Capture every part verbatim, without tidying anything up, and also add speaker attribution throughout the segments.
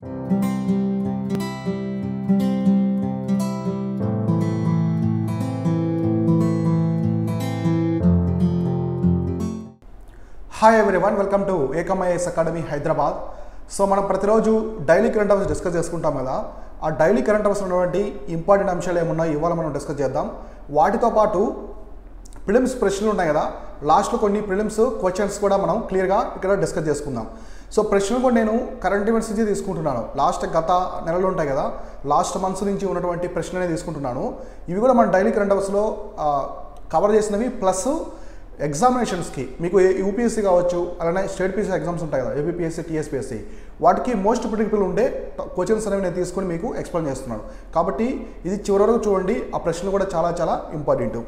Speaker 1: Hi everyone, welcome to Ekam IAS academy Hyderabad. So మనం ప్రతిరోజు daily current affairs discuss చేసుకుంటాం కదా. ఆ డైలీ కరెంట్ అవర్స్ ఉన్నటువంటి ఇంపార్టెంట్ అంశాలు ఏమున్నాయి ఇవాళ మనం డిస్కస్ చేద్దాం. వాటితో పాటు ప్రిలిమ్స్ ప్రశ్నలు ఉన్నాయి కదా, లాస్ట్లో కొన్ని ప్రిలిమ్స్ క్వశ్చన్స్ కూడా మనం క్లియర్గా ఇక్కడ డిస్కస్ చేసుకుందాం. సో ప్రశ్నలు కూడా నేను కరెంట్ ఈవెంట్స్ నుంచి తీసుకుంటున్నాను. లాస్ట్ గత నెలలు ఉంటాయి కదా, లాస్ట్ మంత్స్ నుంచి ఉన్నటువంటి ప్రశ్నలనే తీసుకుంటున్నాను. ఇవి కూడా మన డైలీ కరెంట్ అవర్స్లో కవర్ చేసినవి, ప్లస్ ఎగ్జామినేషన్స్కి మీకు యూపీఎస్సీ కావచ్చు, అలానే స్టేట్ పీసీ ఎగ్జామ్స్ ఉంటాయి కదా, ఏపీపీఎస్సీ, టీఎస్పీఎస్సీ, వాటికి మోస్ట్ ప్రిడిక్టబుల్ ఉండే క్వశ్చన్స్ అనేవి నేను తీసుకొని మీకు ఎక్స్ప్లెయిన్ చేస్తున్నాను. కాబట్టి ఇది చివరి వరకు చూడండి, ఆ ప్రశ్నలు కూడా చాలా చాలా ఇంపార్టెంట్.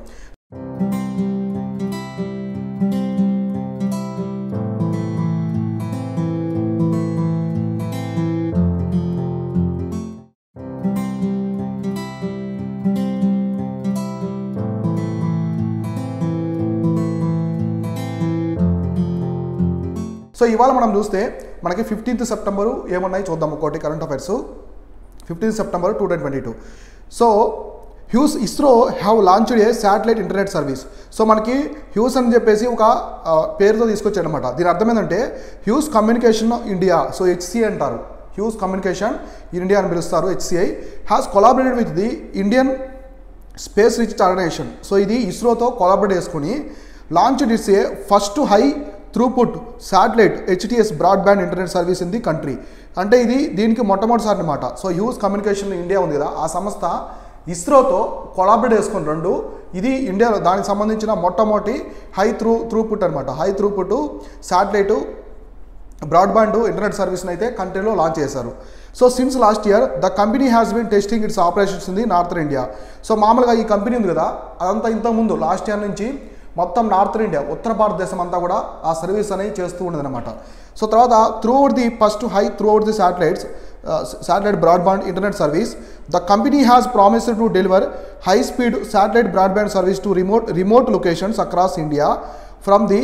Speaker 1: సో ఇవాళ మనం చూస్తే మనకి ఫిఫ్టీన్త్ సెప్టెంబరు ఏమున్నాయి చూద్దాం. ఒకటి current affairs fifteenth September two thousand twenty two so Hughes ISRO have launched a satellite internet service. So మనకి హ్యూస్ అని చెప్పేసి ఒక పేరుతో తీసుకొచ్చాడనమాట. దీని అర్థం ఏంటంటే Hughes communication India, so HCI అంటారు. హ్యూస్ కమ్యూనికేషన్ ఇండియా అని పిలుస్తారు, HCI has collaborated with the Indian space research organisation. So ఇది ఇస్రోతో కొలాబరేట్ చేసుకుని launched its a first high throughput satellite HTS broadband internet service in the country. అంటే ఇది దీనికి మొట్టమొదటిసారి అనమాట. సో హ్యూస్ కమ్యూనికేషన్ ఇండియా ఉంది కదా, ఆ సంస్థ ఇస్రోతో కొలాబరేట్ చేసుకుని రెండు, ఇది ఇండియాలో దానికి సంబంధించిన మొట్టమొదటి హై త్రూ త్రూపుట్ అనమాట. High throughput satellite broadband internet సర్వీస్ని అయితే కంట్రీలో లాంచ్ చేశారు. So since last year the company has been testing its operations in the northern India. So మామూలుగా ఈ కంపెనీ ఉంది కదా, అదంతా ఇంతకుముందు లాస్ట్ ఇయర్ నుంచి మొత్తం నార్థన్ ఇండియా, ఉత్తర భారతదేశం అంతా కూడా ఆ సర్వీస్ అనేది చేస్తూ ఉండదన్నమాట. సో తర్వాత throughput the first high throughput the satellites satellite broadband internet service the company has promised to deliver high speed satellite broadband service to remote remote locations across India from the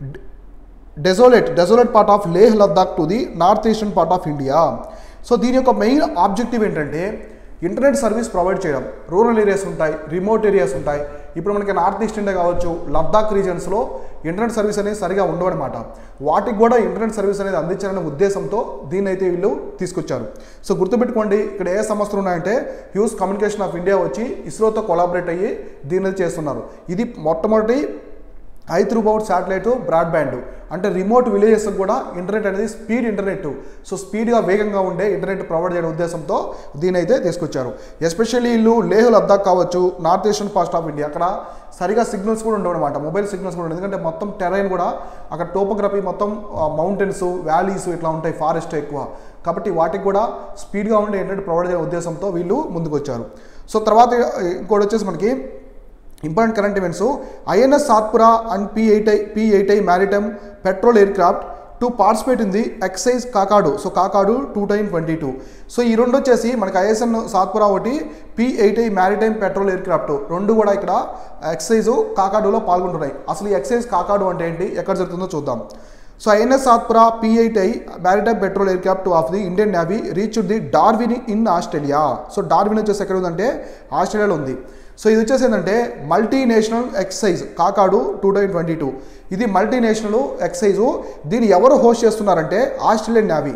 Speaker 1: desolate desolate part of Leh Ladakh to the north eastern part of India. So దీని యొక్క main objective ఏంటంటే internet service provide చేయడం. Rural areas ఉంటాయి, remote areas ఉంటాయి. ఇప్పుడు మనకి north east India కావచ్చు, Ladakh రీజన్స్లో internet service అనేది సరిగా ఉండవన్నమాట. వాటికి కూడా ఇంటర్నెట్ సర్వీస్ అనేది అందించాలనే ఉద్దేశంతో దీన్ని అయితే వీళ్ళు తీసుకొచ్చారు. సో గుర్తుపెట్టుకోండి, ఇక్కడ ఏ సంస్థలు ఉన్నాయంటే హ్యూస్ కమ్యూనికేషన్ ఆఫ్ ఇండియా వచ్చి ఇస్రోతో కొలాబరేట్ అయ్యి దీన్ని చేస్తున్నారు. ఇది మొట్టమొదటి హై త్రూఅవుట్ శాటిలైట్ బ్రాడ్బ్యాండ్, అంటే రిమోట్ విలేజెస్ కూడా ఇంటర్నెట్ అనేది స్పీడ్ ఇంటర్నెట్, సో స్పీడ్గా వేగంగా ఉండే ఇంటర్నెట్ ప్రొవైడ్ చేయడం ఉద్దేశంతో దీని అయితే తీసుకొచ్చారు. ఎస్పెషల్లీ వీళ్ళు లేహ్ లద్దాఖ్ కావచ్చు, north eastern part of India, అక్కడ సరిగా సిగ్నల్స్ కూడా ఉండవు అనమాట, మొబైల్ సిగ్నల్స్ కూడా ఉండవు. ఎందుకంటే మొత్తం టెరైన్ కూడా అక్కడ టోపోగ్రఫీ మొత్తం మౌంటైన్స్, వ్యాలీస్ ఇట్లా ఉంటాయి, ఫారెస్ట్ ఎక్కువ, కాబట్టి వాటికి కూడా స్పీడ్గా ఉండే ఇంటర్నెట్ ప్రొవైడ్ చేయడం ఉద్దేశంతో వీళ్ళు ముందుకు వచ్చారు. సో తర్వాత ఇంకోటి వచ్చేసి మనకి important current events, INS Satpura and P eight I P eight I maritime patrol aircraft to participate in the exercise Kakadu. So Kakadu two thousand twenty two so ఈ రెండు వచ్చేసి మనకి ఐఎస్ఎన్ సాత్పురా ఒకటి, P eight I maritime patrol aircraft రెండు కూడా ఇక్కడ excise కాకాడులో పాల్గొంటున్నాయి. అసలు ఈ ఎక్సైజ్ కాకాడు అంటే ఏంటి, ఎక్కడ జరుగుతుందో చూద్దాం. So INS Satpura P eight I maritime patrol aircraft of the Indian navy reached the Darwin in Australia. So Darwin వచ్చేసి ఎక్కడ ఉందంటే ఆస్ట్రేలియాలో ఉంది. సో ఇది వచ్చేసి ఏంటంటే multinational exercise Kakadu two thousand twenty two ఇది మల్టీనేషనల్ ఎక్సైజు. దీన్ని ఎవరు హోస్ట్ చేస్తున్నారంటే ఆస్ట్రేలియన్ నేవీ.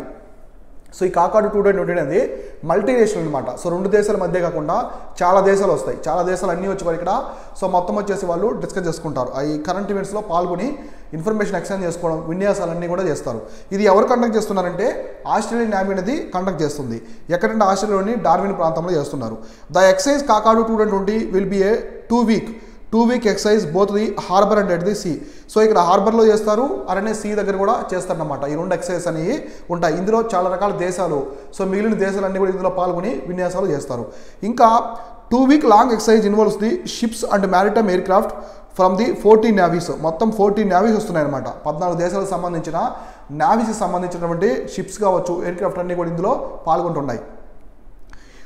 Speaker 1: సో ఈ కాకాడు టూ థౌజండ్ ట్వంటీ అనేది మల్టీనేషనల్ అనమాట. సో రెండు దేశాల మధ్య కాకుండా చాలా దేశాలు వస్తాయి, చాలా దేశాలు అన్నీ వచ్చి ఇక్కడ సో మొత్తం వచ్చేసి వాళ్ళు డిస్కస్ చేసుకుంటారు. ఈ కరెంట్ ఈవెంట్స్లో పాల్గొని ఇన్ఫర్మేషన్ ఎక్స్చేంజ్ చేసుకోవడం, విన్యాసాలన్నీ కూడా చేస్తారు. ఇది ఎవరు కండక్ట్ చేస్తున్నారంటే ఆస్ట్రేలియన్ నేవీ అనేది కండక్ట్ చేస్తుంది. ఎక్కడంటే ఆస్ట్రేలియాలోని డార్విన్ ప్రాంతంలో చేస్తున్నారు. The exercise Kakadu two thousand twenty will be a two week two week exercise both the harbour and at the sea. So ఇక్కడ హార్బర్లో చేస్తారు, అలానే సీ దగ్గర కూడా చేస్తారన్నమాట. ఈ రెండు ఎక్సైజ్ అనేవి ఉంటాయి. ఇందులో చాలా రకాల దేశాలు, సో మిగిలిన దేశాలన్నీ కూడా ఇందులో పాల్గొని విన్యాసాలు చేస్తారు. ఇంకా two week long exercise involves the ships and maritime aircraft from the fourteen navies. మొత్తం ఫోర్టీన్ నేవీస్ వస్తున్నాయి అనమాట. పద్నాలుగు దేశాలకు సంబంధించిన నేవీస్కి సంబంధించినటువంటి షిప్స్ కావచ్చు, ఎయిర్ క్రాఫ్ట్ అన్నీ కూడా ఇందులో పాల్గొంటున్నాయి.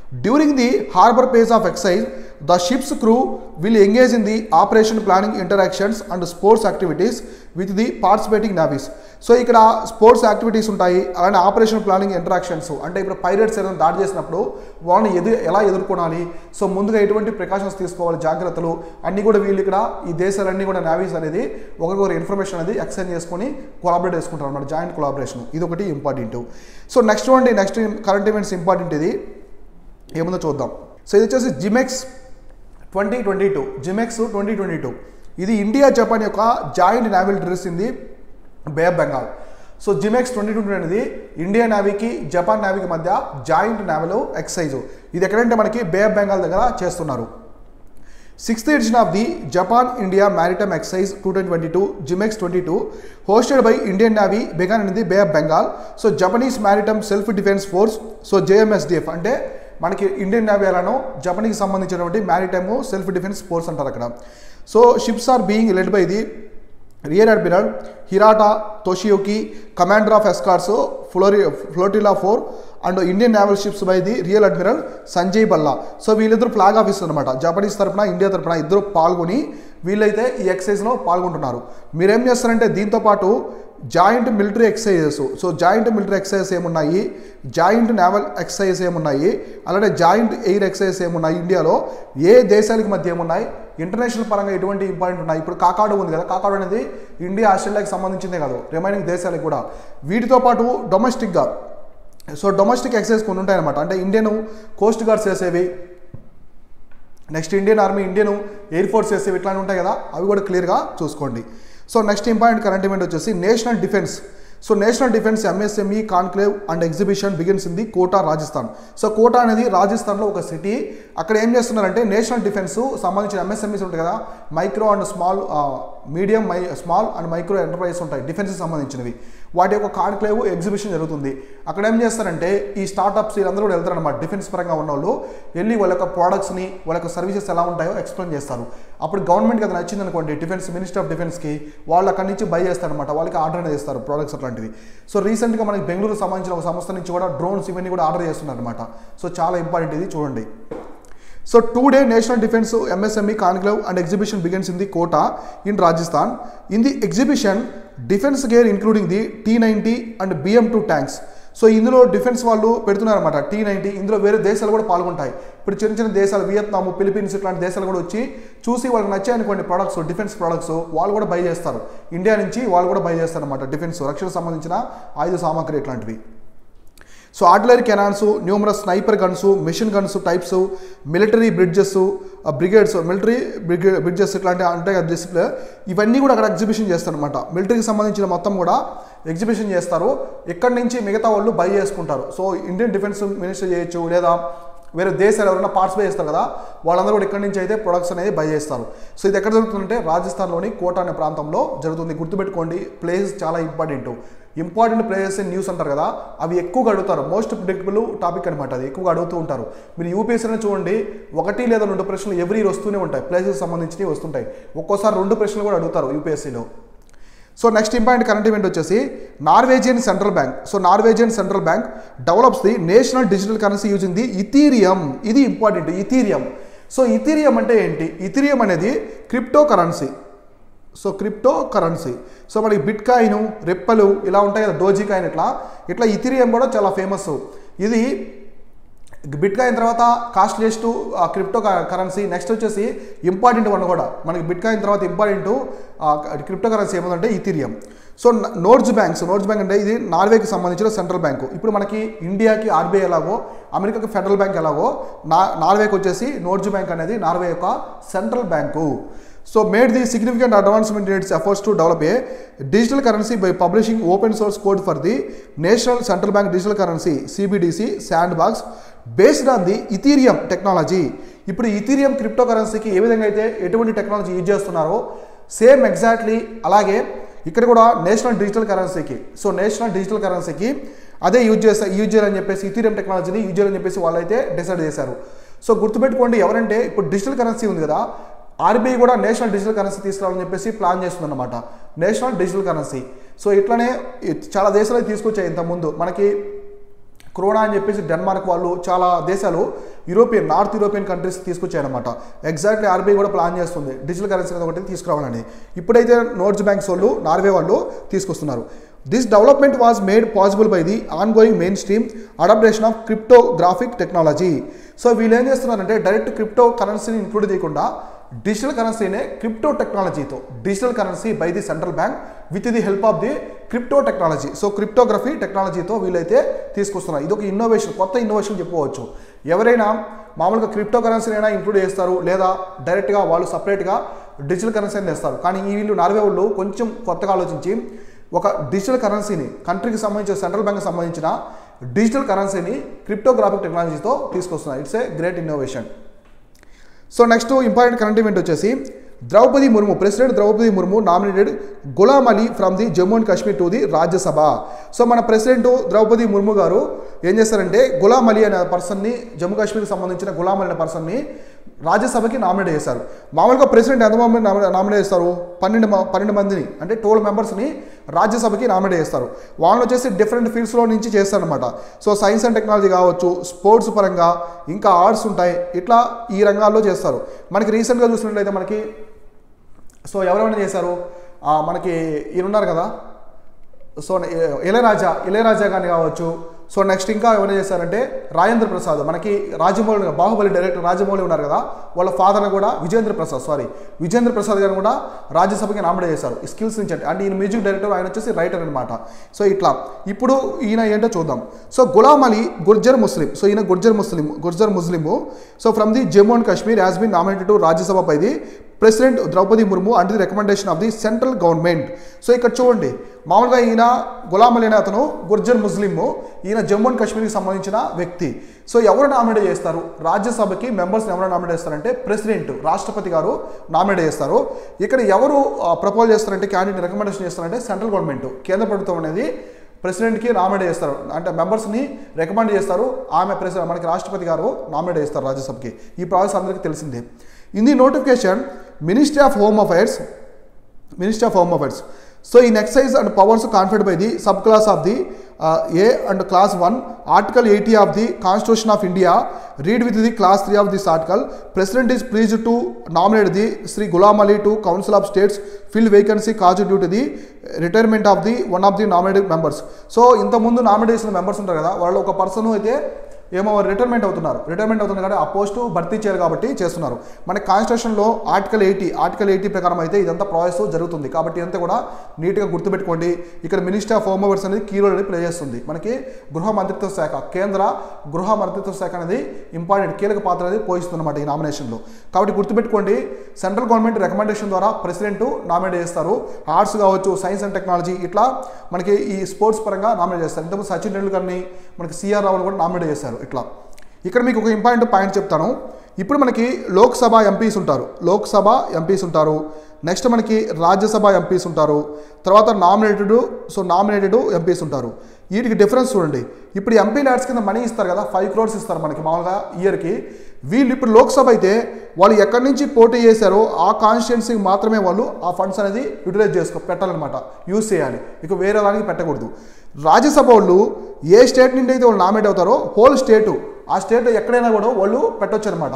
Speaker 1: During the harbour phase of exercise the ships crew will engage in the operation planning interactions and sports activities with the participating navies. So ఇక్కడ స్పోర్ట్స్ యాక్టివిటీస్ ఉంటాయి, అలానే ఆపరేషన్ ప్లానింగ్ ఇంటరాక్షన్స్ అంటే ఇప్పుడు pirates ఏదైనా దాడి చేసినప్పుడు వాళ్ళని ఎదు ఎలా ఎదుర్కొనాలి, సో ముందుగా ఎటువంటి ప్రికాషన్స్ తీసుకోవాలి, జాగ్రత్తలు అన్నీ కూడా వీళ్ళు ఇక్కడ ఈ దేశాలన్నీ కూడా నావీస్ అనేది ఒకరికొకరు ఇన్ఫర్మేషన్ అనేది ఎక్స్చేంజ్ చేసుకొని కొలాబరేట్ చేసుకుంటారు అన్నమాట, జాయింట్ కొలాబరేషన్. ఇది ఒకటి ఇంపార్టెంట్. సో నెక్స్ట్ అండి నెక్స్ట్ కరెంట్ ఈవెంట్స్ ఇంపార్టెంట్ ఇది ఏముందో చూద్దాం. సో ఇది వచ్చేసి JIMEX twenty twenty two JIMEX twenty twenty two ఇది ఇండియా జపాన్ యొక్క joint naval dress in the bay of Bengal. So JIMEX twenty twenty అనేది ఇండియా నేవీకి జపాన్ నేవీకి మధ్య జాయింట్ నావల్ ఎక్సైజ్. ఇది ఎక్కడంటే మనకి బే ఆఫ్ బెంగాల్ దగ్గర చేస్తున్నారు. Sixth edition of the Japan India maritime exercise two thousand twenty two JIMEX twenty two hosted by Indian navy began in the bay of Bengal. So Japanese maritime self defence force, so JMSDF అంటే మనకి Indian navy అలానో జపనీకి సంబంధించినటువంటి maritime self defence force అంటారు అక్కడ. So ships are being led by the rear admiral Hirata Toshiyuki, commander of escorts ఫ్లోరి flotilla four and Indian naval ships by the real admiral Sanjay Bhalla. So వీళ్ళిద్దరు flag officer అనమాట, Japanese తరపున India తరపున ఇద్దరు పాల్గొని వీళ్ళైతే ఈ ఎక్సైజ్లో పాల్గొంటున్నారు. మీరేం చేస్తారంటే దీంతోపాటు joint military exercises, so joint military exercises ఏమున్నాయి, జాయింట్ నేవల్ ఎక్సైజెస్ ఏమున్నాయి, అలానే జాయింట్ ఎయిర్ ఎక్సైజెస్ ఏమున్నాయి, ఇండియాలో ఏ దేశాలకు మధ్య ఏమున్నాయి, ఇంటర్నేషనల్ పరంగా ఎటువంటి ఇంపార్టెంట్ ఉన్నాయి. ఇప్పుడు కాకాడు ఉంది కదా, కాకాడు అనేది ఇండియా ఆస్ట్రేలియాకి సంబంధించిందే కాదు, రిమైనింగ్ దేశాలకు కూడా. వీటితో పాటు డొమెస్టిక్గా సో డొమెస్టిక్ ఎక్సైజ్ కొన్ని ఉంటాయన్నమాట, అంటే ఇండియన్ కోస్ట్ గార్డ్స్ చేసేవి, next Indian army, Indian air force చేసేవి ఇట్లాంటివి ఉంటాయి కదా, అవి కూడా క్లియర్గా చూసుకోండి. So next important current event వచ్చేసి national defence. So national defence MSME conclave and exhibition begins in the Kota Rajasthan. So Kota అనేది రాజస్థాన్లో ఒక సిటీ. అక్కడ ఏం చేస్తున్నారంటే నేషనల్ డిఫెన్స్ సంబంధించిన ఎంఎస్ఎంఈస్ ఉంటాయి కదా, micro and small medium my small and micro enterprises ఉంటాయి డిఫెన్స్కి సంబంధించినవి. వాటి యొక్క కాన్క్లేవ్ ఎగ్జిబిషన్ జరుగుతుంది. అక్కడ ఏం చేస్తారంటే ఈ స్టార్టప్స్ వీళ్ళందరూ కూడా వెళ్తారనమాట, డిఫెన్స్ పరంగా ఉన్న వాళ్ళు వెళ్ళి వాళ్ళ యొక్క ప్రోడక్ట్స్ని వాళ్ళ యొక్క సర్వీసెస్ ఎలా ఉంటాయో ఎక్స్ప్లెయిన్ చేస్తారు. అప్పుడు గవర్నమెంట్కి అది నచ్చింది అనుకోండి, డిఫెన్స్ మినిస్టర్ ఆఫ్ డిఫెన్స్కి వాళ్ళు అక్కడి నుంచి బై చేస్తారనమాట, వాళ్ళకి ఆర్డర్ అనేది ఇస్తారు ప్రోడక్ట్స్ అట్లాంటివి. సో రీసెంట్గా మనకి బెంగళూరు సంబంధించిన ఒక సంస్థ నుంచి కూడా డ్రోన్స్ ఇవన్నీ కూడా ఆర్డర్ చేస్తున్నారు అనమాట. సో చాలా ఇంపార్టెంట్ ఇది చూడండి. So two day national defence MSME conclave and exhibition begins in the Kota in Rajasthan. In the exhibition defence gear including the T ninety and BM two tanks. So ఇందులో defence వాళ్ళు పెడుతున్నారన్నమాట tea ninety. ఇందులో వేరే దేశాలు కూడా పాల్గొంటాయి. ఇప్పుడు చిన్న చిన్న దేశాలు వియత్నాము, ఫిలిపీన్స్ ఇట్లాంటి దేశాలు కూడా వచ్చి చూసి వాళ్ళకి నచ్చాయనుకోండి ప్రొడక్ట్స్, డిఫెన్స్ ప్రొడక్ట్స్ వాళ్ళు కూడా బై చేస్తారు. ఇండియా నుంచి వాళ్ళు కూడా బై చేస్తారు అనమాట, డిఫెన్స్ రక్షణకు సంబంధించిన ఆయుధ సామాగ్రి ఇట్లాంటివి. సో artillery cannons, numerous sniper guns, mission guns types, military bridges, brigades, military brigade bridges ఇట్లాంటి అంటే డిసిప్లే ఇవన్నీ కూడా అక్కడ ఎగ్జిబిషన్ చేస్తారు అనమాట. మిలిటరీకి సంబంధించిన మొత్తం కూడా ఎగ్జిబిషన్ చేస్తారు. ఇక్కడి నుంచి మిగతా వాళ్ళు బై చేసుకుంటారు. సో ఇండియన్ డిఫెన్స్ మినిస్టర్ చేయొచ్చు, లేదా వేరే దేశాలు ఎవరైనా పార్టిసిపేట్ చేస్తారు కదా, వాళ్ళందరూ కూడా ఇక్కడి నుంచి అయితే ప్రొడక్ట్స్ అనేది బై చేస్తారు. సో ఇది ఎక్కడ జరుగుతుందంటే రాజస్థాన్లోని కోటా అనే ప్రాంతంలో జరుగుతుంది. గుర్తుపెట్టుకోండి, ప్లేస్ చాలా important. Important places in news అంటారు కదా, అవి ఎక్కువగా అడుగుతారు. మోస్ట్ ప్రిడిక్టబుల్ టాపిక్ అనమాట, అది ఎక్కువగా అడుగుతూ ఉంటారు. మీరు యూపీఎస్సీలో చూడండి, ఒకటి లేదా రెండు ప్రశ్నలు ఎవ్రీ ఇయర్ వస్తూనే ఉంటాయి, ప్లేసెస్ సంబంధించినవి వస్తుంటాయి. ఒక్కోసారి రెండు ప్రశ్నలు కూడా అడుగుతారు యూపీఎస్సీలో. So next important current event వచ్చేసి Norwegian central bank. So Norwegian central bank develops the national digital currency using the Ethereum. ఇది ఇంపార్టెంట్, ఇథీరియం. సో ఇథీరియం అంటే ఏంటి? ఇథీరియం అనేది crypto currency. So crypto currency. So మనకి bitcoin, రెప్పలు ఇలా ఉంటాయి కదా, డోజీ కాయిన్, ఇట్లా ఇట్లా ఇథీరియం కూడా చాలా ఫేమస్. ఇది బిట్ కాయిన్ తర్వాత కాస్ట్లీయెస్ట్ క్రిప్టో కరెన్సీ. నెక్స్ట్ వచ్చేసి ఇంపార్టెంట్ వన్ కూడా మనకి బిట్ కాయిన్ తర్వాత ఇంపార్టెంట్ క్రిప్టో కరెన్సీ ఏమంటే Ethereum. So Norges banks, Norges bank అంటే ఇది నార్వేకి సంబంధించిన సెంట్రల్ బ్యాంకు. ఇప్పుడు మనకి ఇండియాకి ఆర్బీఐ ఎలాగో, అమెరికాకి ఫెడరల్ బ్యాంక్ ఎలాగో, నా నార్వేకి వచ్చేసి నోర్జ్ బ్యాంక్ అనేది నార్వే యొక్క central bank. So made the significant advancement in its efforts to develop a digital currency by publishing open source code for the national central bank digital currency CBDC sandbox based on the Ethereum technology. ఇప్పుడు Ethereum crypto కరెన్సీకి ఏ విధంగా అయితే ఎటువంటి technology use చేస్తున్నారో same exactly అలాగే ఇక్కడ కూడా నేషనల్ డిజిటల్ కరెన్సీకి, సో నేషనల్ డిజిటల్ కరెన్సీకి అదే యూజ్ చేస్తా యూజ్ చేయాలని చెప్పేసి ఇథీరియం టెక్నాలజీని యూజ్ చేయాలని చెప్పేసి వాళ్ళైతే డిసైడ్ చేశారు. సో గుర్తుపెట్టుకోండి, ఎవరంటే ఇప్పుడు డిజిటల్ కరెన్సీ ఉంది కదా, ఆర్బీఐ కూడా నేషనల్ డిజిటల్ కరెన్సీ తీసుకురావాలని చెప్పేసి ప్లాన్ చేస్తుందన్నమాట, నేషనల్ డిజిటల్ కరెన్సీ. సో ఇట్లనే చాలా దేశాలు తీసుకొచ్చాయి ఇంతకుముందు. మనకి క్రోనా అని చెప్పేసి డెన్మార్క్ వాళ్ళు చాలా దేశాలు యూరోపియన్ నార్త్ యూరోపియన్ కంట్రీస్ తీసుకొచ్చాయన్నమాట. ఎగ్జాక్ట్లీ ఆర్బీఐ కూడా ప్లాన్ చేస్తుంది డిజిటల్ కరెన్సీ ఒకటి తీసుకురావాలని. ఇప్పుడైతే నోర్జ్ బ్యాంక్స్ వాళ్ళు నార్వే వాళ్ళు తీసుకొస్తున్నారు. This development was made possible by the ongoing mainstream adaptation of cryptographic technology. So వీళ్ళు ఏం చేస్తున్నారంటే డైరెక్ట్ క్రిప్టో కరెన్సీని ఇంక్లూడ్ చేయకుండా డిజిటల్ కరెన్సీనే క్రిప్టో టెక్నాలజీతో digital currency by the central bank with the help of the crypto technology. So cryptography టెక్నాలజీతో వీళ్ళైతే తీసుకొస్తున్నారు. ఇది ఒక ఇన్నోవేషన్, కొత్త ఇన్నోవేషన్ చెప్పుకోవచ్చు. ఎవరైనా మామూలుగా క్రిప్టో కరెన్సీని అయినా ఇంక్లూడ్ చేస్తారు, లేదా డైరెక్ట్గా వాళ్ళు సపరేట్గా డిజిటల్ కరెన్సీని తెస్తారు. కానీ ఈ వీళ్ళు నార్వే వాళ్ళు కొంచెం కొత్తగా ఆలోచించి ఒక డిజిటల్ కరెన్సీని కంట్రీకి సంబంధించిన సెంట్రల్ బ్యాంక్కి సంబంధించిన డిజిటల్ కరెన్సీని క్రిప్టోగ్రాఫిక్ టెక్నాలజీతో తీసుకొస్తున్నారు. It's a great innovation. So next important current event వచ్చేసి Draupadi Murmu, president Draupadi Murmu nominated Ghulam Ali from the Jammu and Kashmir to the Rajya Sabha. So మన ప్రెసిడెంట్ ద్రౌపది ముర్ము గారు ఏం చేస్తారంటే గులాం అలీ అనే పర్సన్ని, జమ్మూ కాశ్మీర్కి సంబంధించిన గులాం అలీ అనే పర్సన్ని రాజ్యసభకి నామినేట్ చేశారు. మామూలుగా ప్రెసిడెంట్ ఎంతమంది నామినేట్ చేస్తారు? పన్నెండు పన్నెండు మందిని అంటే ట్వెల్వ్ మెంబర్స్ని రాజ్యసభకి నామినేట్ చేస్తారు. వాళ్ళు వచ్చేసి డిఫరెంట్ ఫీల్డ్స్లో నుంచి చేస్తారనమాట. సో సైన్స్ అండ్ టెక్నాలజీ కావచ్చు, స్పోర్ట్స్ పరంగా, ఇంకా ఆర్ట్స్ ఉంటాయి, ఇట్లా ఈ రంగాల్లో చేస్తారు. మనకి రీసెంట్గా చూసినట్లయితే మనకి సో ఎవరెవరైనా చేశారు, మనకి ఈయన ఉన్నారు కదా, సో ఇళయరాజా ఇళయరాజా గారిని కావచ్చు. సో నెక్స్ట్ ఇంకా ఎవరైనా చేశారంటే రాజేంద్ర ప్రసాద్, మనకి రాజమౌళి బాహుబలి డైరెక్టర్ రాజమౌళి ఉన్నారు కదా, వాళ్ళ ఫాదర్ని కూడా విజేంద్ర ప్రసాద్ సారీ విజేంద్ర ప్రసాద్ గారిని కూడా రాజ్యసభకి నామినేట్ చేశారు ఈ స్కిల్స్ నుంచి. అంటే ఈయన మ్యూజిక్ డైరెక్టర్, ఆయన వచ్చేసి రైటర్ అనమాట. సో ఇట్లా ఇప్పుడు ఈయన ఏంటో చూద్దాం. So Ghulam Ali Gurjar Muslim, so ఈయన Gurjar Muslim Gurjar Muslim so from the Jammu and Kashmir has been nominated to Rajya Sabha by the president Draupadi Murmu and the recommendation of the central government. So ఇక్కడ చూడండి, మామూలుగా ఈయన గులాం అలీ అనే అతను గుర్జర్ ముస్లిము, ఈయన జమ్మూ అండ్ కాశ్మీర్కి సంబంధించిన వ్యక్తి. సో ఎవరు నామినేట్ చేస్తారు రాజ్యసభకి మెంబర్స్ని? ఎవరు నామినేట్ చేస్తారంటే ప్రెసిడెంట్, రాష్ట్రపతి గారు నామినేట్ చేస్తారు. ఇక్కడ ఎవరు ప్రపోజ్ చేస్తారంటే క్యాండిడేట్ రికమెండేషన్ చేస్తారంటే సెంట్రల్ గవర్నమెంట్, కేంద్ర ప్రభుత్వం అనేది ప్రెసిడెంట్కి నామినేట్ చేస్తారు, అంటే మెంబర్స్ని రికమెండ్ చేస్తారు. ఆమె ప్రెసిడెంట్ మనకి రాష్ట్రపతి గారు నామినేట్ చేస్తారు రాజ్యసభకి. ఈ ప్రాసెస్ అందరికీ తెలిసిందే. In the notification ministry of home affairs ministry of home affairs so in exercise and powers conferred by the subclass of the uh, A and class one article eighty of the Constitution of India, read with the class three of this article. President is pleased to nominate the Sri Gulam Ali to Council of States fill vacancy caused due to the retirement of the one of the nominated members. So ఇంత ముందు nominate చేసిన members ఉంటారు కదా, వాళ్ళు ఒక person అయితే ఏమో retirement అవుతున్నారు రిటైర్మెంట్ అవుతున్నారు కాబట్టి ఆ పోస్టు భర్తీ చేయాలి కాబట్టి చేస్తున్నారు. మన కాన్స్టిట్యూషన్లో ఆర్టికల్ ఎయిటీ ఆర్టికల్ ఎయిటీ ప్రకారం అయితే ఇదంతా ప్రాసెస్ జరుగుతుంది. కాబట్టి ఇదంతా కూడా నీట్గా గుర్తుపెట్టుకోండి. ఇక్కడ మినిస్ట్రీ ఆఫ్ హోమ్ అఫైర్స్ అనేది కీ రోల్ అనేది ప్లే చేస్తుంది. మనకి గృహ మంత్రిత్వ శాఖ, కేంద్ర గృహ మంత్రిత్వ శాఖ అనేది ఇంపార్టెంట్ కీలక పాత్ర అనేది పోషిస్తుంది అన్నమాట ఈ నామినేషన్లో. కాబట్టి గుర్తుపెట్టుకోండి, సెంట్రల్ గవర్నమెంట్ రికమెండేషన్ ద్వారా ప్రెసిడెంట్ నామినేట్ చేస్తారు. ఆర్ట్స్ కావచ్చు, సైన్స్ అండ్ టెక్నాలజీ, ఇట్లా మనకి ఈ స్పోర్ట్స్ పరంగా నామినేట్ చేస్తారు. ఇంతకుముందు సచిన్ టెండూల్కర్ని, మనకి సిఆర్ రావుని కూడా నామినేట్ చేశారు. ఇట్లా ఇక్కడ మీకు ఒక ఇంపార్టెంట్ పాయింట్ చెప్తాను. ఇప్పుడు మనకి లోక్సభ ఎంపీస్ ఉంటారు, లోక్సభ ఎంపీస్ ఉంటారు. నెక్స్ట్ మనకి రాజ్యసభ ఎంపీస్ ఉంటారు. తర్వాత నామినేటెడ్ సో నామినేటెడ్ ఎంపీస్ ఉంటారు. వీటికి డిఫరెన్స్ చూడండి. ఇప్పుడు ఎంపీ ల్యాడ్స్ కింద మనీ ఇస్తారు కదా, ఫైవ్ క్రోర్స్ ఇస్తారు మనకి మామూలుగా ఇయర్కి. వీళ్ళు ఇప్పుడు లోక్సభ అయితే వాళ్ళు ఎక్కడి నుంచి పోటీ చేశారో ఆ కాన్స్టిట్యున్సీకి మాత్రమే వాళ్ళు ఆ ఫండ్స్ అనేది యూటిలైజ్ చేసుకో పెట్టాలన్నమాట, యూజ్ చేయాలి. ఇక వేరే దానికి పెట్టకూడదు. రాజ్యసభ వాళ్ళు ఏ స్టేట్ నుండి అయితే వాళ్ళు నామినేట్ అవుతారో హోల్ స్టేటు, ఆ స్టేట్ ఎక్కడైనా కూడా వాళ్ళు పెట్టవచ్చు అనమాట.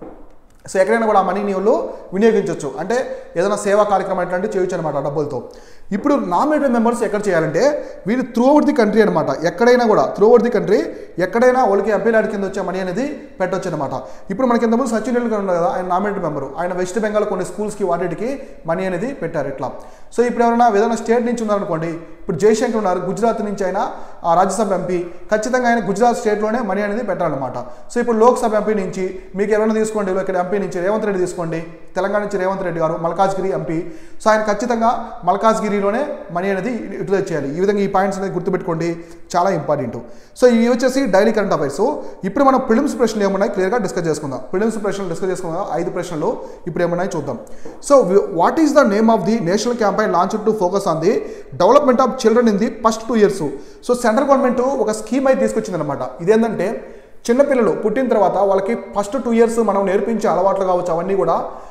Speaker 1: సో ఎక్కడైనా కూడా ఆ మనీని వాళ్ళు వినియోగించవచ్చు, అంటే ఏదైనా సేవా కార్యక్రమం అట్లాంటివి చేయొచ్చు అనమాట డబ్బులతో. ఇప్పుడు నామినేటెడ్ మెంబర్స్ ఎక్కడ చేయాలంటే వీళ్ళు త్రూ అవుట్ ది కంట్రీ అనమాట, ఎక్కడైనా కూడా త్రూ అవుట్ ది కంట్రీ ఎక్కడైనా వాళ్ళకి ఎంపీ ల్యాడ్ కింద వచ్చే మనీ అనేది పెట్టవచ్చు అనమాట. ఇప్పుడు మనకి ఇంతకుముందు సచిన్ టెండూల్కర్ ఉన్నారు కదా, ఆయన నామినేటెడ్ మెంబరు, ఆయన వెస్ట్ బెంగాల్ కొన్ని స్కూల్స్కి వాటికి మనీ అనేది పెట్టారు ఇట్లా. సో ఇప్పుడు ఎవరైనా ఏదైనా స్టేట్ నుంచి ఉన్నారనుకోండి, ఇప్పుడు జయశంకర్ ఉన్నారు గుజరాత్ నుంచి, ఆయన రాజ్యసభ ఎంపీ, ఖచ్చితంగా ఆయన గుజరాత్ స్టేట్లోనే మనీ అనేది పెట్టాలన్నమాట. సో ఇప్పుడు లోక్సభ ఎంపీ నుంచి మీకు ఎవరైనా తీసుకోండి, ఇక్కడ ఎంపీ నుంచి రేవంత్ రెడ్డి తీసుకోండి, తెలంగాణ నుంచి రేవంత్ రెడ్డి గారు మల్కాజ్గిరి ఎంపీ. సో ఆయన ఖచ్చితంగా మల్కాజ్గిరిలోనే మనీ అనేది యూటిలైజ్ చేయాలి. ఈ విధంగా ఈ పాయింట్స్ అనేది గుర్తుపెట్టుకోండి, చాలా ఇంపార్టెంట్. సో ఇవి వచ్చేసి డైలీ కరెంట్ అఫైర్స్. ఇప్పుడు మనం ప్రిలిమ్స్ ప్రశ్నలు ఏమున్నాయి క్లియర్గా డిస్కస్ చేసుకుందాం. ప్రిలిమ్స్ ప్రశ్నలు డిస్కస్ చేసుకుందాం, ఐదు ప్రశ్నలు ఇప్పుడు ఏమున్నాయి చూద్దాం. So what is the name of the national campaign launched to focus on the development of children in the first two years. So central government ఒక స్కీమ్ అయితే తీసుకొచ్చింది అనమాట. ఇదేంటంటే చిన్నపిల్లలు పుట్టిన తర్వాత వాళ్ళకి ఫస్ట్ టూ ఇయర్స్ మనం నేర్పించే అలవాట్లు కావచ్చు, అవన్నీ కూడా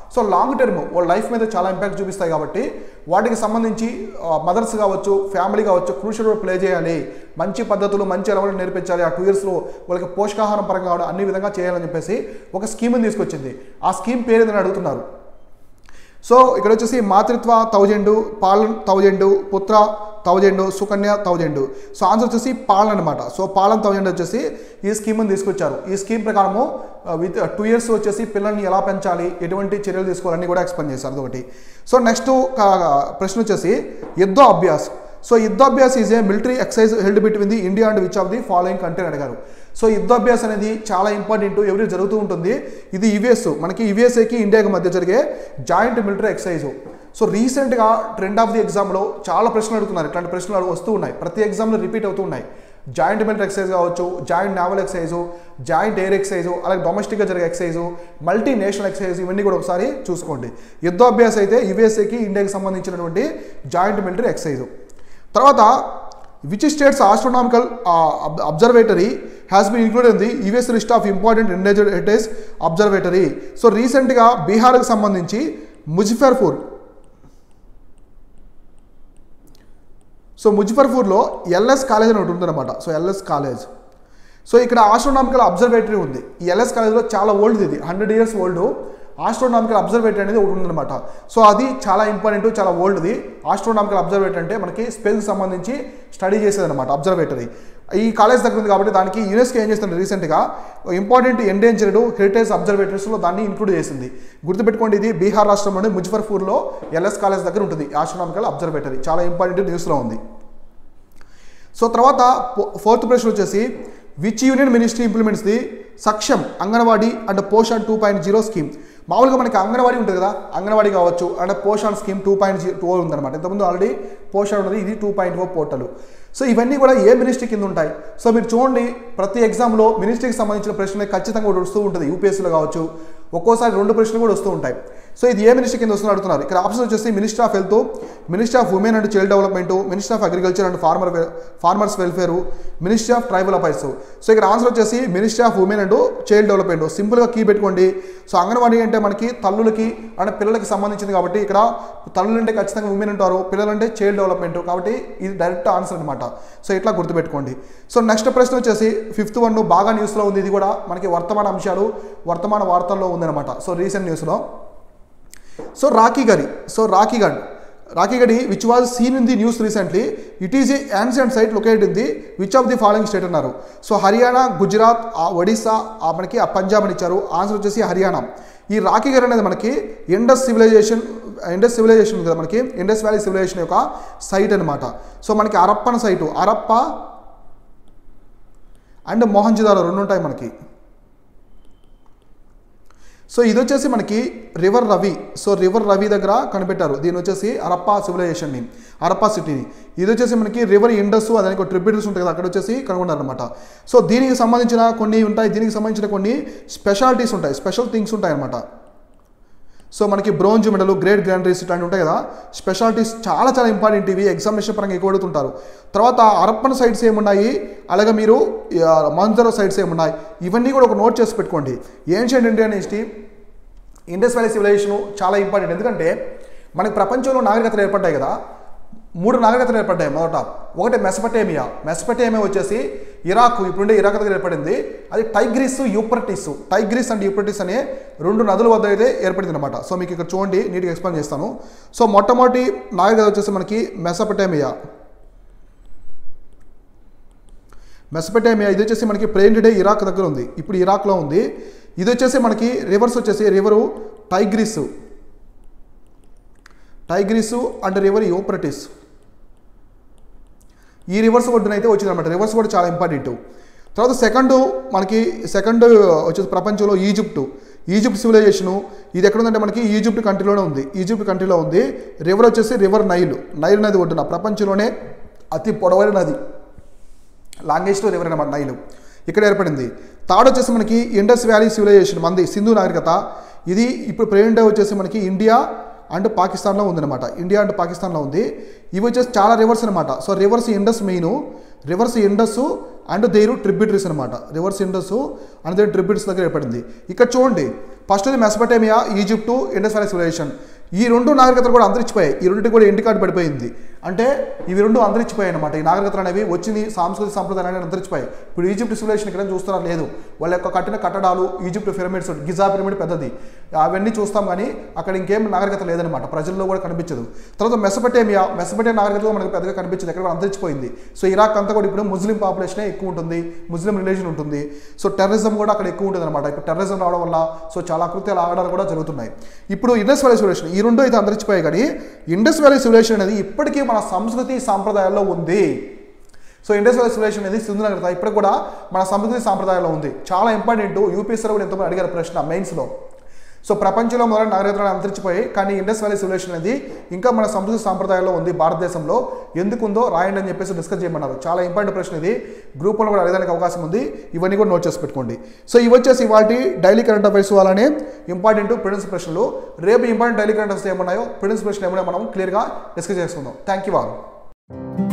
Speaker 1: సో లాంగ్ టర్మ్ వాళ్ళ లైఫ్ మీద చాలా ఇంపాక్ట్ చూపిస్తాయి కాబట్టి వాటికి సంబంధించి మదర్స్ కావచ్చు, ఫ్యామిలీ కావచ్చు క్రూషియల్ రోల్ ప్లే చేయాలి. మంచి పద్ధతులు, మంచి అలవాటు నేర్పించాలి. ఆ టూ ఇయర్స్లో వాళ్ళకి పోషకాహారం పరంగా అన్ని విధంగా చేయాలని చెప్పేసి ఒక స్కీమ్ని తీసుకొచ్చింది. ఆ స్కీమ్ పేరు ఏదని అడుగుతున్నారు. సో ఇక్కడ వచ్చేసి Matritva thousand, Palan thousand, Putra thousand, Sukanya thousand. So answer వచ్చేసి పాలన్ అనమాట. సో పాలన్ థౌజండ్ వచ్చేసి ఈ స్కీమ్ని తీసుకొచ్చారు. ఈ స్కీమ్ ప్రకారము విత్ టూ ఇయర్స్ వచ్చేసి పిల్లల్ని ఎలా పెంచాలి, ఎటువంటి చర్యలు తీసుకోవాలని కూడా ఎక్స్ప్లెయిన్ చేశారు. అదొకటి. సో నెక్స్ట్ ప్రశ్న వచ్చేసి Yudh Abhyas. So Yudh Abhyas is a military exercise held between the India and which of the following country అడిగారు. సో యుద్ధాభ్యాస్ అనేది చాలా ఇంపార్టెంట్, ఎవరి జరుగుతూ ఉంటుంది. ఇది యుఎస్, మనకి యుఎస్ఏకి ఇండియాకి మధ్య జరిగే జాయింట్ మిలిటరీ ఎక్సైజ్. సో రీసెంట్గా ట్రెండ్ ఆఫ్ ది ఎగ్జామ్లో చాలా ప్రశ్నలు అడుగుతున్నారు. ఇట్లాంటి ప్రశ్నలు వస్తూ ఉన్నాయి, ప్రతి ఎగ్జామ్లో రిపీట్ అవుతూ ఉన్నాయి. జాయింట్ మిలిటరీ ఎక్సైజ్ కావచ్చు, joint naval exercise, joint air exercise, అలాగే డొమెస్టిక్గా జరిగే ఎక్సైజు, మల్టీ నేషనల్ ఎక్సైజ్, ఇవన్నీ కూడా ఒకసారి చూసుకోండి. యుద్ధాభ్యాస్ అయితే యుఎస్ఏకి ఇండియాకి సంబంధించినటువంటి జాయింట్ మిలిటరీ ఎక్సైజు. తర్వాత which states astronomical observatory has been included in the US list of important endangered heritage observatory. So రీసెంట్గా బీహార్కి సంబంధించి ముజఫర్పూర్ సో ముజఫర్పూర్లో ఎల్ఎస్ కాలేజ్ అని ఒకటి ఉందన్నమాట. So LS college. సో ఇక్కడ ఆస్ట్రోనామికల్ అబ్జర్వేటరీ ఉంది. ఈ ఎల్ఎస్ కాలేజ్లో చాలా ఓల్డ్, ఇది hundred years old astronomical observatory అనేది ఒకటి ఉందన్నమాట. సో అది చాలా ఇంపార్టెంట్, చాలా ఓల్డ్ది. ఆస్ట్రోనామికల్ అబ్జర్వేటరీ అంటే మనకి స్పేస్కి సంబంధించి స్టడీ చేసేదన్నమాట అబ్జర్వేటరీ. ఈ కాలేజ్ దగ్గర ఉంది కాబట్టి దానికి యునెస్కో ఏం చేస్తుంది, రీసెంట్గా ఇంపార్టెంట్ ఎండేంజర్డ్ హెరిటేజ్ అబ్జర్వేటరీస్లో దాన్ని ఇంక్లూడ్ చేసింది. గుర్తుపెట్టుకోండి, ఇది బీహార్ రాష్ట్రంలోని ముజఫర్పూర్లో ఎల్ఎస్ కాలేజ్ దగ్గర ఉంటుంది ఆస్ట్రోనామికల్ అబ్జర్వేటరీ. చాలా ఇంపార్టెంట్ న్యూస్లో ఉంది. సో తర్వాత ఫోర్త్ ప్రశ్న వచ్చేసి which union ministry implements the Saksham Anganwadi and Poshan two point zero scheme. మామూలుగా మనకి అంగన్వాడీ ఉంటుంది కదా, అంగన్వాడీ కావచ్చు and Poshan scheme two point G two ఉందన్నమాట. ఇంతకుముందు ఆల్రెడీ పోషణ్ ఉన్నది, ఇది two point O portal. So ఇవన్నీ కూడా ఏ మినిస్ట్రీ కింద ఉంటాయి. సో మీరు చూడండి, ప్రతి ఎగ్జామ్లో మినిస్ట్రీకి సంబంధించిన ప్రశ్నలు ఖచ్చితంగా కూడా వస్తూ ఉంటుంది. యూపీఎస్సీలో కావచ్చు, ఒక్కోసారి రెండు ప్రశ్నలు కూడా వస్తూ ఉంటాయి. సో ఇది ఏ మినిస్ట్రీ కింద వస్తుందో అడుగుతున్నారు. ఇక్కడ ఆప్షన్ వచ్చేసి ministry of health, ministry of women and child development, ministry of agriculture and farmer farmers welfare, ministry of tribal affairs. So ఇక్కడ ఆన్సర్ వచ్చేసి ministry of women and child development. సింపుల్గా key పెట్టుకోండి. So Anganwadi అంటే మనకి తల్లులకి and పిల్లలకి సంబంధించింది కాబట్టి ఇక్కడ తల్లులు అంటే ఖచ్చితంగా ఉమెన్ అంటారు, పిల్లలు అంటే చైల్డ్ డెవలప్మెంట్, కాబట్టి ఇది డైరెక్ట్ ఆన్సర్ అనమాట. సో ఇట్లా గుర్తుపెట్టుకోండి. సో నెక్స్ట్ ప్రశ్న వచ్చేసి ఫిఫ్త్ వన్ బాగా న్యూస్లో ఉంది. ఇది కూడా మనకి వర్తమాన అంశాలు, వర్తమాన వార్తల్లో ఉందన్నమాట. సో రీసెంట్ న్యూస్లో so Rakhigarhi so Rakhigarh Rakhigarhi which was seen in the news recently, it is a ancient site located in the which of the following state అన్నారు. సో హర్యానా, గుజరాత్, ఒడిస్సా, మనకి పంజాబ్ అని ఇచ్చారు. ఆన్సర్ వచ్చేసి హర్యానా. ఈ రాఖీగఢ్ అనేది మనకి ఇండస్ సివిలైజేషన్ ఇండస్ సివిలైజేషన్ ఉంది కదా, మనకి ఇండస్ వ్యాలీ సివిలైజేషన్ యొక్క సైట్ అనమాట. సో మనకి Harappan site, Harappa and Mohenjodaro రెండు ఉంటాయి మనకి. సో ఇది వచ్చేసి మనకి river Ravi. So river Ravi దగ్గర కనిపెట్టారు. దీని వచ్చేసి హరప్పా సివిలైజేషన్ని, హరప్పా సిటీని. ఇది వచ్చేసి మనకి రివర్ ఇండస్, అదానికి ఒక ట్రిబ్యూటరీస్ ఉంటాయి కదా, అక్కడ వచ్చేసి కనుగొన్నారు అనమాట. సో దీనికి సంబంధించిన కొన్ని ఉంటాయి, దీనికి సంబంధించిన కొన్ని స్పెషాలిటీస్ ఉంటాయి, స్పెషల్ థింగ్స్ ఉంటాయి అనమాట. సో మనకి బ్రోంజ్ మెడల్, గ్రేట్ గ్రాండరీస్ ఇట్లాంటివి ఉంటాయి కదా, స్పెషాలిటీస్ చాలా చాలా ఇంపార్టెంట్. ఇవి ఎగ్జామినేషన్ పరంగా ఎక్కువ అడుగుతుంటారు. తర్వాత హరప్పన్ సైట్స్ ఏమున్నాయి, అలాగే మీరు మొహంజదారో సైట్స్ ఏమున్నాయి, ఇవన్నీ కూడా ఒక నోట్ చేసి పెట్టుకోండి. Ancient Indian history, Indus valley civilization చాలా ఇంపార్టెంట్. ఎందుకంటే మనకి ప్రపంచంలో నాగరికతలు ఏర్పడ్డాయి కదా, మూడు నాగరికతలు ఏర్పడ్డాయి. మొదట ఒకటి మెసపటేమియా. మెసపటేమియా వచ్చేసి ఇరాక్, ఇప్పుడుండే ఇరాక్ దగ్గర ఏర్పడింది. అది Tigris, Euphrates. Tigris and Euphrates అనే రెండు నదుల వద్ద అయితే ఏర్పడింది అనమాట. సో మీకు ఇక్కడ చూడండి, నీట్గా ఎక్స్ప్లెయిన్ చేస్తాను. సో మొట్టమొదటి నాగరికత వచ్చేసి మనకి మెసపటేమియా. మెసపటేమియా ఇది వచ్చేసి మనకి ప్రెజెంట్ డే ఇరాక్ దగ్గర ఉంది, ఇప్పుడు ఇరాక్లో ఉంది. ఇది వచ్చేసి మనకి రివర్స్ వచ్చేసి river Tigris Tigris and river Euphrates. ఈ రివర్స్ ఒడ్డున అయితే వచ్చింది అనమాట. రివర్స్ కూడా చాలా ఇంపార్టెంట్. తర్వాత సెకండ్ మనకి సెకండ్ వచ్చేసి ప్రపంచంలో ఈజిప్టు. ఈజిప్ట్ సివిలైజేషను ఇది ఎక్కడ ఉందంటే మనకి ఈజిప్ట్ కంట్రీలోనే ఉంది. ఈజిప్ట్ కంట్రీలో ఉంది. రివర్ వచ్చేసి రివర్ నైల్. నైల్ నది ఒడ్డున ప్రపంచంలోనే అతి పొడవైన నది, లాంగెస్ట్ రివర్ అనమాట నైల్, ఇక్కడ ఏర్పడింది. థర్డ్ వచ్చేసి మనకి ఇండస్ వ్యాలీ సివిలైజేషన్, మంది సింధు నాగరికత. ఇది ఇప్పుడు ప్రెజెంట్ డే వచ్చేసి మనకి ఇండియా అండ్ పాకిస్తాన్లో ఉందన్నమాట. ఇండియా అండ్ పాకిస్తాన్లో ఉంది. ఇవి వచ్చేసి చాలా రివర్స్ అనమాట. So rivers Indus main, rivers Indus and their tributaries అనమాట. రివర్స్ ఇండస్ అండ్ దేని ట్రిబ్యూటరీస్ దగ్గర ఏర్పడింది. ఇక్కడ చూడండి, first Mesopotamia, Egypt, Indus valley civilization, ఈ రెండు నాగరికతలు కూడా అంతరించిపోయాయి. ఈ రెండింటికి కూడా ఎండ్ కార్డు పడిపోయింది. అంటే ఇవి రెండు అంతరించిపోయాయి అనమాట. ఈ నాగరికతలు అనేవి వచ్చింది సాంస్కృతిక సంప్రదాయాలు అంతరించిపోయాయి. ఇప్పుడు ఈజిప్ట్ సివిలైజేషన్ ఇక్కడ చూస్తున్నారు లేదు, వాళ్ళ యొక్క కట్టిన కట్టడాలు, ఈజిప్ట్ పిరమిడ్స్, గిజా పిరమిడ్ పెద్దది, అవన్నీ చూస్తాం కానీ అక్కడ ఇంకేం నాగరికత లేదనమాట, ప్రజల్లో కూడా కనిపించదు. తర్వాత మెసోపొటేమియా, మెసోపొటేమియా నాగరికత మనకు పెద్దగా కనిపించదు, ఎక్కడ అంతరించిపోయింది. సో ఇరాక్ అంతా కూడా ఇప్పుడు ముస్లిం పాపులేషనే ఎక్కువ ఉంటుంది, ముస్లిం రిలీజన్ ఉంటుంది. సో టెర్రరిజం కూడా అక్కడ ఎక్కువ ఉంటుంది అనమాట. ఇప్పుడు టెర్రరిజం రావడం వల్ల సో చాలా కృత్యాలు ఆగడాలు కూడా జరుగుతున్నాయి. ఇప్పుడు ఇండస్ వ్యాలీ సివిలైజేషన్, ఈ రెండు అయితే అంతరించిపోయాయి కానీ ఇండస్ వ్యాలీ సివిలైజేషన్ అనేది ఇప్పటికీ మన సంస్కృతి సాంప్రదాయాల్లో ఉంది. సో ఇండస్ వ్యాలీ సివిలైజేషన్ అనేది సింధు నాగరికత ఇప్పటికి కూడా మన సంస్కృతి సాంప్రదాయాల్లో ఉంది. చాలా ఇంపార్టెంట్, యూపీఎస్సీలో కూడా ఎంతమంది అడిగారు ప్రశ్న మెయిన్స్లో. సో ప్రపంచంలో మొదలైన నాగరికతలు అంతరించిపోయాయి కానీ ఇండస్ వ్యాలీ సివిలైజేషన్ అనేది ఇంకా మన సంస్కృతి సాంప్రదాయాల్లో ఉంది భారతదేశంలో. ఎందుకుందో రాయండి అని చెప్పేసి డిస్కస్ చేయమన్నారు. చాలా ఇంపార్టెంట్ ప్రశ్న ఇది, గ్రూప్ వన్ కూడా అడగడానికి అవకాశం ఉంది. ఇవన్నీ కూడా నోట్ చేసి పెట్టుకోండి. సో ఇవి వచ్చేసి వాటి డైలీ కరెంట్ అఫైర్స్ అలానే ఇంపార్టెంట్ ప్రిలిమ్స్ ప్రశ్నలు. రేపు ఇంపార్టెంట్ డైలీ కరెంట్ అఫైర్స్ ఏమన్నాయో ప్రిలిమ్స్ ప్రశ్నలు ఏమన్నా మనం క్లియర్గా డిస్కస్ చేసుకుందాం. Thank you all.